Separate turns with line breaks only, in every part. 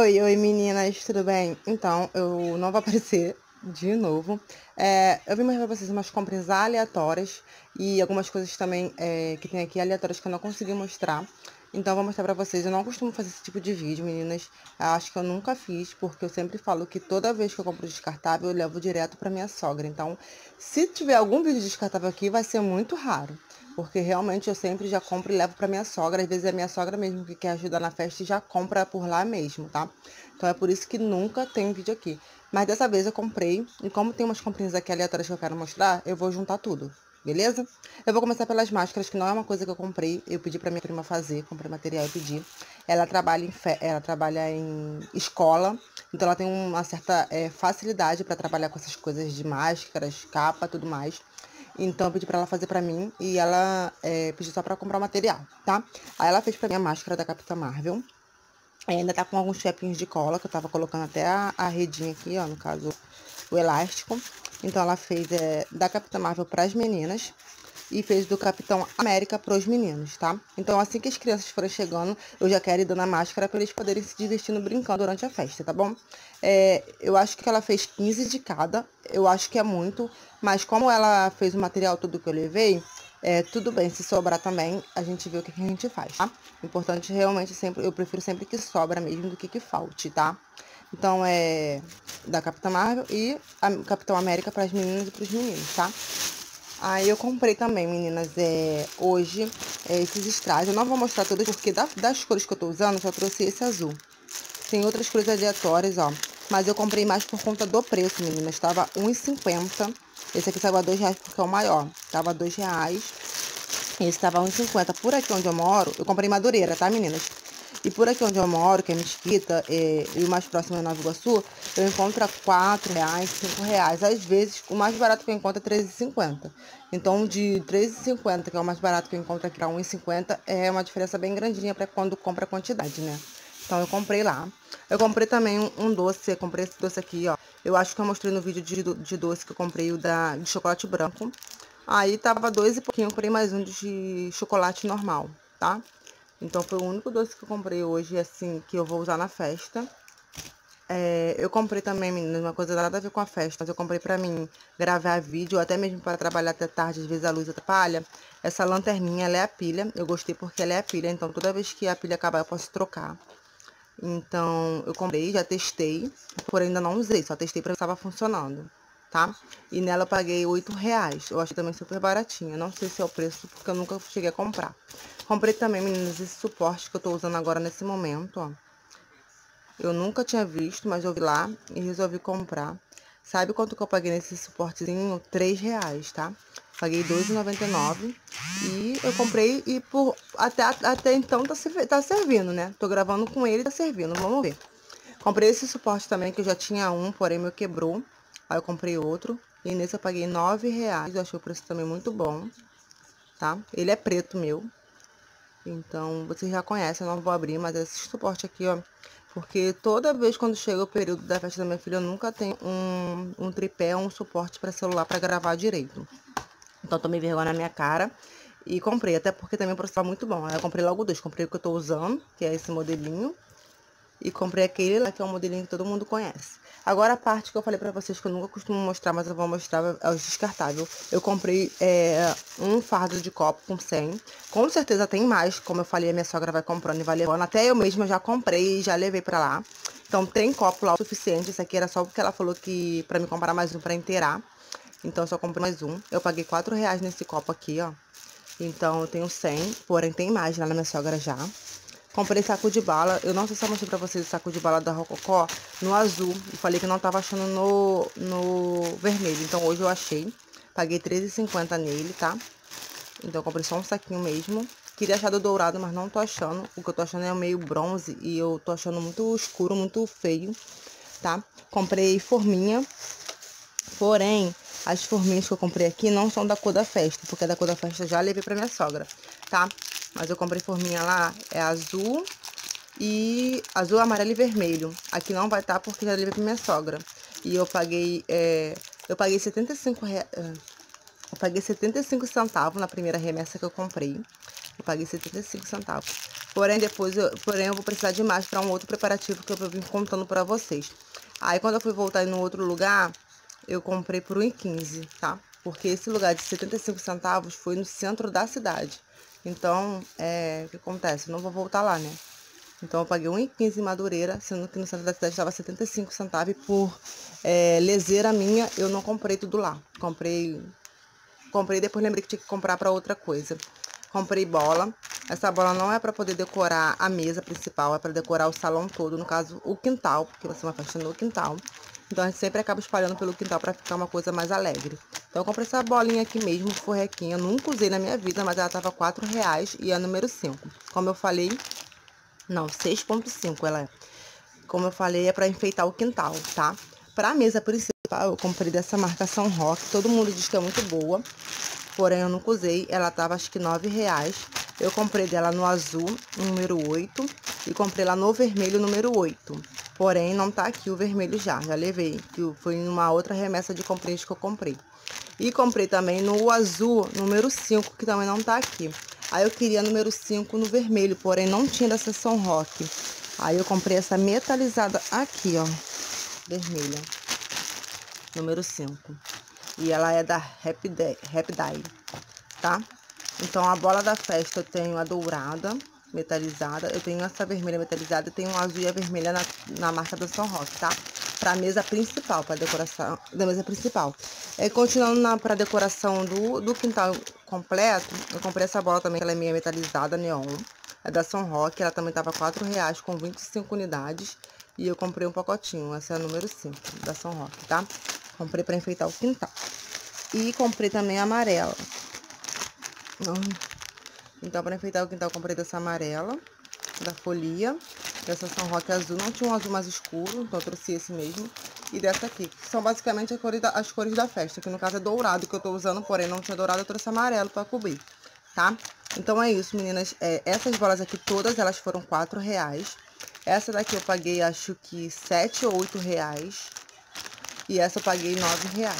Oi meninas, tudo bem? Então, eu não vou aparecer de novo. Eu vim mostrar pra vocês umas compras aleatórias e algumas coisas também que tem aqui aleatórias que eu não consegui mostrar. Então, eu vou mostrar pra vocês. Eu não costumo fazer esse tipo de vídeo, meninas. Eu acho que eu nunca fiz, porque eu sempre falo que toda vez que eu compro descartável, eu levo direto pra minha sogra. Então, se tiver algum vídeo descartável aqui, vai ser muito raro. Porque realmente eu sempre já compro e levo pra minha sogra. Às vezes é a minha sogra mesmo que quer ajudar na festa e já compra por lá mesmo, tá? Então é por isso que nunca tem vídeo aqui. Mas dessa vez eu comprei. E como tem umas comprinhas aqui aleatórias que eu quero mostrar, eu vou juntar tudo. Beleza? Eu vou começar pelas máscaras, que não é uma coisa que eu comprei. Eu pedi pra minha prima fazer. Comprei material e pedi. Ela trabalha em escola. Então ela tem uma certa facilidade pra trabalhar com essas coisas de máscaras, capa, tudo mais. Então eu pedi pra ela fazer pra mim e ela pediu só pra comprar o material, tá? Aí ela fez pra mim a máscara da Capitã Marvel. Ainda tá com alguns chapinhos de cola, que eu tava colocando até a redinha aqui, ó, no caso, o elástico. Então ela fez da Capitã Marvel pras meninas e fez do Capitão América pros meninos, tá? Então assim que as crianças forem chegando, eu já quero ir dando a máscara pra eles poderem se divertindo brincando durante a festa, tá bom? Eu acho que ela fez 15 de cada, eu acho que é muito, mas como ela fez o material todo que eu levei, tudo bem, se sobrar também, a gente vê o que a gente faz, tá? O importante realmente sempre, eu prefiro sempre que sobra mesmo do que falte, tá? Então da Capitã Marvel e a Capitão América para as meninas e para os meninos, tá? Aí eu comprei também, meninas, hoje esses strass. Eu não vou mostrar todos porque das cores que eu tô usando, eu só trouxe esse azul. Tem outras cores aleatórias, ó. Mas eu comprei mais por conta do preço, meninas. Tava R$1,50. Esse aqui saiu a R$2 porque é o maior. Tava R$2. Esse tava R$1,50. Por aqui onde eu moro, eu comprei Madureira, tá, meninas? E por aqui onde eu moro, que é Mesquita, e o mais próximo é Nova Iguaçu, eu encontro a R$4, R$5. Às vezes, o mais barato que eu encontro é R$3,50. Então, de R$3,50, que é o mais barato que eu encontro aqui, para R$1,50, é uma diferença bem grandinha para quando compra a quantidade, né? Então, eu comprei lá. Eu comprei também um doce, eu comprei esse doce aqui, ó. Eu acho que eu mostrei no vídeo de doce que eu comprei, de chocolate branco. Aí, tava dois e pouquinho, eu comprei mais um de chocolate normal, tá? Então, foi o único doce que eu comprei hoje, assim, que eu vou usar na festa. Eu comprei também, meninas, uma coisa nada a ver com a festa, mas eu comprei pra mim gravar vídeo, até mesmo para trabalhar até tarde, às vezes a luz atrapalha. Essa lanterninha, ela é a pilha, eu gostei porque ela é a pilha, então toda vez que a pilha acabar eu posso trocar. Então, eu comprei, já testei, porém ainda não usei, só testei pra ver se estava funcionando, tá? E nela eu paguei R$8. Eu achei também super baratinha. Não sei se é o preço, porque eu nunca cheguei a comprar. Comprei também, meninas, esse suporte que eu tô usando agora nesse momento, ó. Eu nunca tinha visto, mas eu vi lá e resolvi comprar. Sabe quanto que eu paguei nesse suportezinho? R$3, tá? Paguei R$2,99 e eu comprei e até então tá servindo, né? Tô gravando com ele e tá servindo, vamos ver. Comprei esse suporte também, que eu já tinha um, porém meu quebrou. Aí eu comprei outro. E nesse eu paguei R$9. Eu achei o preço também muito bom, tá? Ele é preto meu. Então, vocês já conhecem, eu não vou abrir, mas esse suporte aqui, ó. Porque toda vez quando chega o período da festa da minha filha, eu nunca tenho um tripé, um suporte para celular para gravar direito. Então, tomei vergonha na minha cara e comprei, até porque também o preço tá muito bom. Aí eu comprei logo dois, comprei o que eu tô usando, que é esse modelinho. E comprei aquele lá, que é um modelinho que todo mundo conhece. Agora a parte que eu falei pra vocês que eu nunca costumo mostrar, mas eu vou mostrar, é os descartáveis. Eu comprei um fardo de copo com 100. Com certeza tem mais, como eu falei, a minha sogra vai comprando e vai levando. Até eu mesma já comprei e já levei pra lá. Então tem copo lá o suficiente. Esse aqui era só porque ela falou que pra me comprar mais um pra inteirar. Então eu só comprei mais um. Eu paguei R$4 nesse copo aqui, ó. Então eu tenho 100, porém tem mais lá na minha sogra já. Comprei saco de bala. Eu não sei se eu mostrei pra vocês o saco de bala da Rococó no azul. E falei que não tava achando no vermelho. Então hoje eu achei. Paguei R$13,50 nele, tá? Então eu comprei só um saquinho mesmo. Queria achar do dourado, mas não tô achando. O que eu tô achando é o meio bronze. E eu tô achando muito escuro, muito feio, tá? Comprei forminha. Porém, as forminhas que eu comprei aqui não são da cor da festa. Porque a da cor da festa eu já levei pra minha sogra, tá? Mas eu comprei forminha lá, é azul e azul, amarelo e vermelho. Aqui não vai estar porque já levei pra minha sogra. E eu paguei, eu paguei R$75, eu paguei 75 centavos na primeira remessa que eu comprei. Eu paguei 75 centavos. Porém eu vou precisar de mais para um outro preparativo que eu vim contando para vocês. Aí quando eu fui voltar no outro lugar, eu comprei por R$1,15, tá? Porque esse lugar de 75 centavos foi no centro da cidade. Então, o que acontece? Eu não vou voltar lá, né? Então eu paguei R$1,15 em Madureira, sendo que no centro da cidade estava 75 centavos. E por leseira minha, eu não comprei tudo lá. Comprei e depois lembrei que tinha que comprar para outra coisa. Comprei bola. Essa bola não é para poder decorar a mesa principal, é para decorar o salão todo, no caso o quintal, porque vai ser uma festa no quintal. Então a gente sempre acaba espalhando pelo quintal para ficar uma coisa mais alegre. Então eu comprei essa bolinha aqui mesmo, forrequinha. Nunca usei na minha vida, mas ela tava R$4 e é número 5. Como eu falei, não, 6,5 ela é. Como eu falei, é para enfeitar o quintal, tá? Pra mesa principal, eu comprei dessa marca São Roque. Todo mundo diz que é muito boa, porém eu nunca usei. Ela tava acho que R$9. Eu comprei dela no azul, número 8, e comprei lá no vermelho, número 8. Porém, não tá aqui o vermelho já levei, que foi numa outra remessa de comprinhas que eu comprei. E comprei também no azul, número 5, que também não tá aqui. Aí eu queria número 5 no vermelho, porém não tinha dessa São Roque. Aí eu comprei essa metalizada aqui, ó, vermelha, número 5. E ela é da Happy Dye, tá? Então a bola da festa eu tenho a dourada metalizada, eu tenho essa vermelha metalizada, eu tenho a azul e a vermelha na marca da São Roque, tá? Pra mesa principal, pra decoração da mesa principal. Continuando pra decoração do quintal completo, eu comprei essa bola também, que ela é meio metalizada, neon. É da São Roque, ela também tava R$4 com 25 unidades. E eu comprei um pacotinho, essa é a número 5, da São Roque, tá? Comprei pra enfeitar o quintal. E comprei também a amarela. Então, para enfeitar o quintal, eu comprei dessa amarela, da Folia, dessa São Roque azul. Não tinha um azul mais escuro, então eu trouxe esse mesmo. E dessa aqui, que são basicamente as cores da festa, que no caso é dourado que eu tô usando, porém não tinha dourado, eu trouxe amarelo para cobrir, tá? Então é isso, meninas. Essas bolas aqui todas, elas foram R$4. Essa daqui eu paguei, acho que R$7 ou R$8. E essa eu paguei R$9,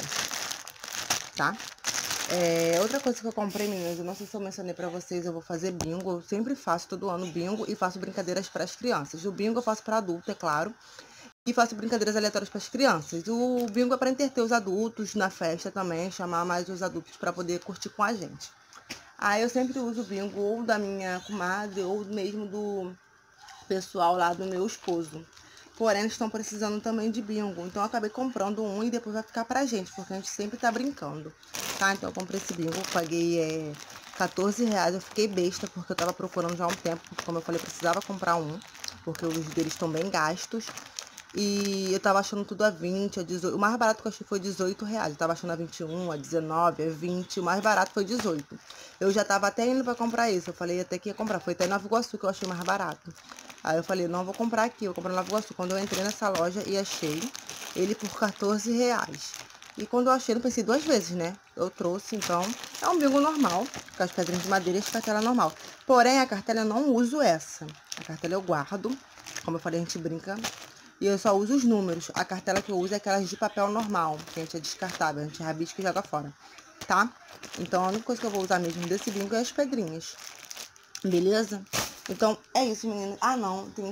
tá? Outra coisa que eu comprei, meninas, eu não sei se eu mencionei pra vocês, eu vou fazer bingo. Eu sempre faço todo ano bingo e faço brincadeiras para as crianças. O bingo eu faço para adulto, é claro. E faço brincadeiras aleatórias para as crianças. O bingo é para entreter os adultos na festa também, chamar mais os adultos para poder curtir com a gente. Aí eu sempre uso o bingo ou da minha comadre ou mesmo do pessoal lá do meu esposo. Porém, eles estão precisando também de bingo. Então, eu acabei comprando um e depois vai ficar pra gente, porque a gente sempre tá brincando, tá? Então, eu comprei esse bingo, paguei R$14. Eu fiquei besta, porque eu tava procurando já há um tempo. Porque, como eu falei, eu precisava comprar um, porque os deles estão bem gastos. E eu tava achando tudo a 20, a 18. O mais barato que eu achei foi R$18. Eu tava achando a 21, a 19, a 20. O mais barato foi 18. Eu já tava até indo pra comprar isso. Eu falei até que ia comprar. Foi até em Nova Iguaçu que eu achei mais barato. Aí eu falei, não vou comprar aqui, eu vou comprar em Nova Iguaçu. Quando eu entrei nessa loja e achei ele por R$14. E quando eu achei, eu pensei duas vezes, né? Eu trouxe, então, é um bingo normal, com as pedrinhas de madeira e as cartelas normal. Porém, a cartela eu não uso essa. A cartela eu guardo, como eu falei, a gente brinca. E eu só uso os números. A cartela que eu uso é aquelas de papel normal, que a gente é descartável, a gente rabisca e joga fora, tá? Então, a única coisa que eu vou usar mesmo desse bingo é as pedrinhas. Beleza? Então, é isso, meninas. Ah, não, tem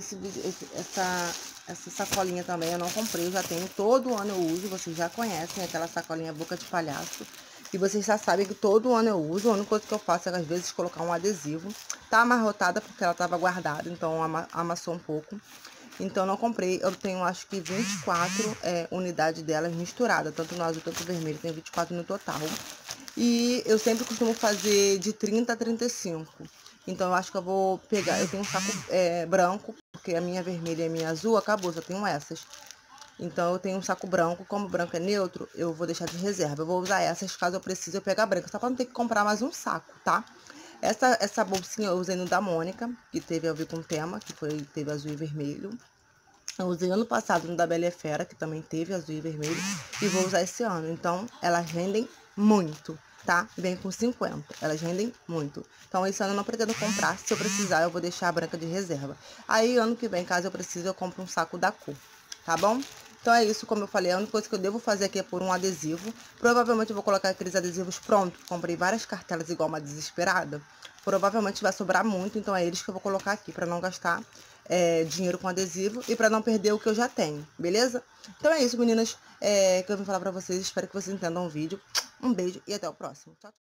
essa sacolinha também, eu não comprei, eu já tenho, todo ano eu uso, vocês já conhecem aquela sacolinha boca de palhaço. E vocês já sabem que todo ano eu uso, a única coisa que eu faço é, às vezes, colocar um adesivo. Tá amarrotada porque ela tava guardada, então amassou um pouco. Então, não comprei, eu tenho, acho que 24 unidades delas misturadas, tanto no azul quanto no vermelho, tem 24 no total. E eu sempre costumo fazer de 30 a 35. Então, eu acho que eu vou pegar... Eu tenho um saco branco, porque a minha vermelha e a minha azul acabou, só tenho essas. Então, eu tenho um saco branco. Como o branco é neutro, eu vou deixar de reserva. Eu vou usar essas, caso eu precise, eu pegar a branca. Só pra não ter que comprar mais um saco, tá? Essa bolsinha eu usei no da Mônica, que teve a ver com o tema, que teve azul e vermelho. Eu usei ano passado no da Bela e Fera, que também teve azul e vermelho. E vou usar esse ano. Então, elas rendem muito, tá? Vem com 50. Elas rendem muito. Então, esse ano eu não pretendo comprar. Se eu precisar, eu vou deixar a branca de reserva. Aí, ano que vem, caso eu precise, eu compro um saco da cor, tá bom? Então é isso, como eu falei, a única coisa que eu devo fazer aqui é pôr um adesivo. Provavelmente eu vou colocar aqueles adesivos prontos. Comprei várias cartelas igual uma desesperada. Provavelmente vai sobrar muito, então é eles que eu vou colocar aqui para não gastar dinheiro com adesivo e para não perder o que eu já tenho, beleza? Então é isso, meninas, que eu vim falar para vocês. Espero que vocês entendam o vídeo. Um beijo e até o próximo. Tchau, tchau.